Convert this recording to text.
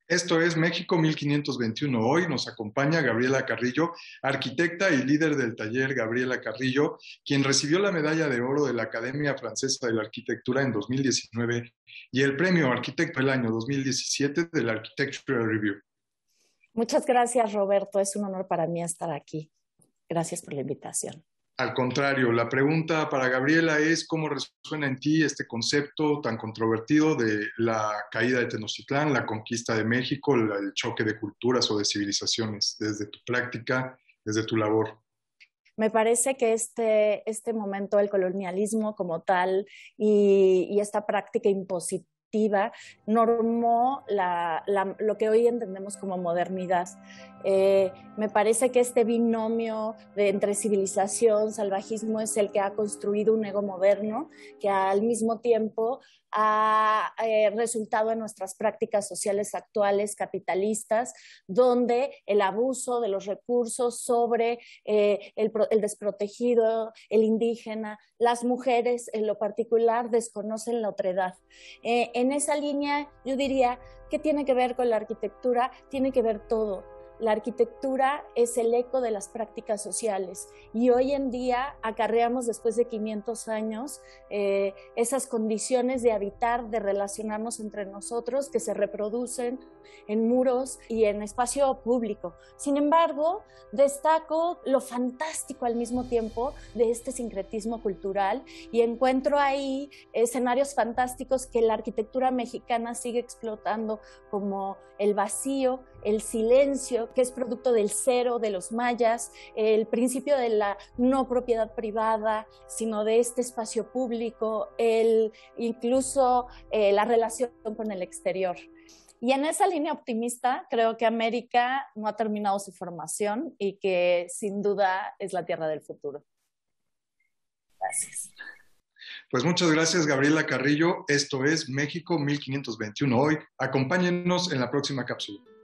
Esto es México 1521. Hoy nos acompaña Gabriela Carrillo, arquitecta y líder del taller Gabriela Carrillo, quien recibió la medalla de oro de la Academia Francesa de la Arquitectura en 2019 y el premio Arquitecto del Año 2017 del Architectural Review. Muchas gracias, Roberto. Es un honor para mí estar aquí. Gracias por la invitación. Al contrario, la pregunta para Gabriela es cómo resuena en ti este concepto tan controvertido de la caída de Tenochtitlán, la conquista de México, el choque de culturas o de civilizaciones, desde tu práctica, desde tu labor. Me parece que este momento del colonialismo como tal y esta práctica impositiva normó lo que hoy entendemos como modernidad. Me parece que este binomio entre civilización, salvajismo es el que ha construido un ego moderno que al mismo tiempo ha resultado en nuestras prácticas sociales actuales capitalistas, donde el abuso de los recursos sobre el desprotegido, el indígena, las mujeres en lo particular desconocen la otredad. En esa línea yo diría, ¿qué tiene que ver con la arquitectura? Tiene que ver todo. La arquitectura es el eco de las prácticas sociales y hoy en día acarreamos después de 500 años esas condiciones de habitar, de relacionarnos entre nosotros que se reproducen en muros y en espacio público. Sin embargo, destaco lo fantástico al mismo tiempo de este sincretismo cultural y encuentro ahí escenarios fantásticos que la arquitectura mexicana sigue explotando, como el vacío, el silencio, que es producto del cero de los mayas, el principio de la no propiedad privada, sino de este espacio público, incluso la relación con el exterior. Y en esa línea optimista, creo que América no ha terminado su formación y que sin duda es la tierra del futuro. Gracias. Pues muchas gracias, Gabriela Carrillo. Esto es México 1521 hoy. Acompáñennos en la próxima cápsula.